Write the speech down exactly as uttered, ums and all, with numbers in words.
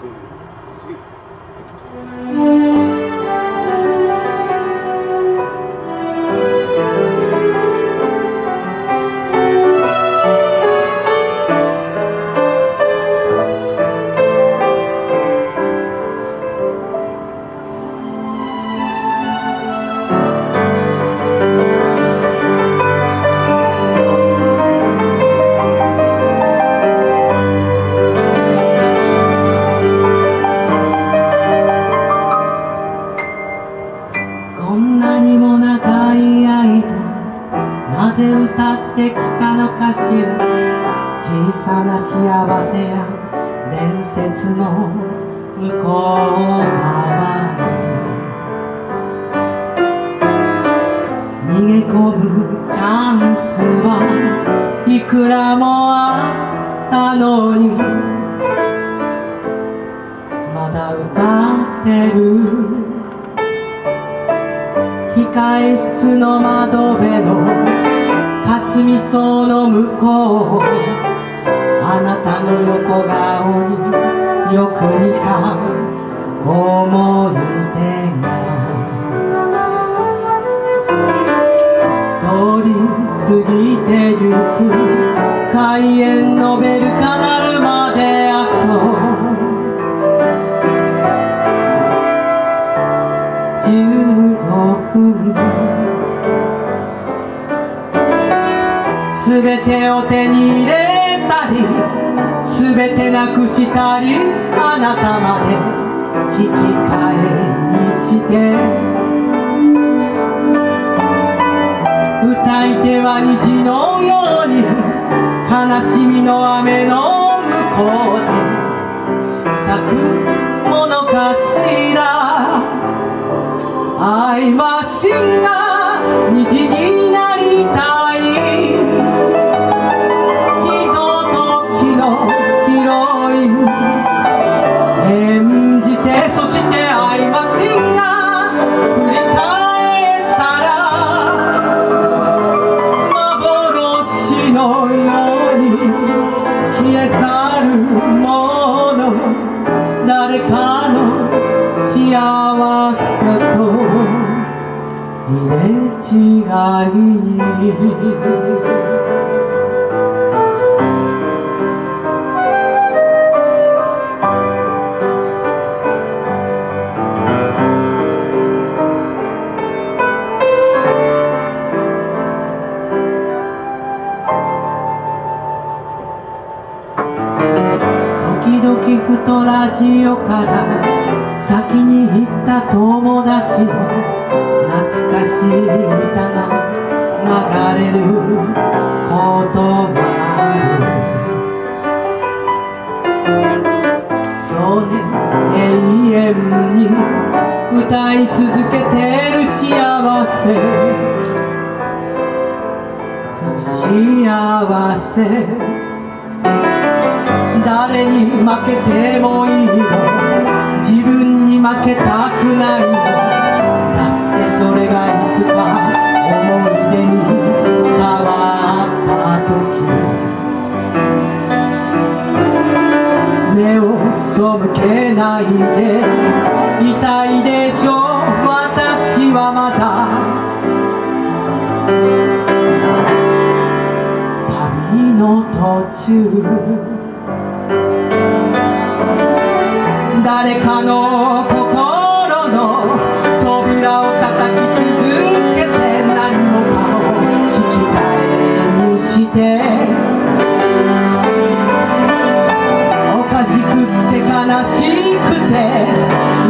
なぜ歌ってきたのかしら。小さな幸せや伝説の向こう側に逃げ込むチャンスはいくらもあったのに、まだ歌ってる。控え室の窓辺の霞草の向こう、あなたの横顔によく似た思い出が通り過ぎてゆく。開演のベルが鳴るまであとじゅうごふん、すべてを手に入れたりすべてなくしたり、あなたまで引き換えにして歌い手は虹のように悲しみの雨の向こうで咲くものかしら。アイマシンが虹になりたい、ひとときのヒロイン演じて、そしてアイマシンが振り返ったら幻のように消え去るもの、誰かの幸せと入れ違いに。時々ふとラジオから先に行った友達の懐かしい歌が流れることがある。そうね、永遠に歌い続けてる幸せ、不幸せ、誰に負けてもいいの、自分に負けたくないの。だってそれがいつか思い出に変わった時、目を背けないでいたいでしょ。私はまだ旅の途中、誰かの心の扉を叩き続けて、何もかも引き換えにして、おかしくって悲しくて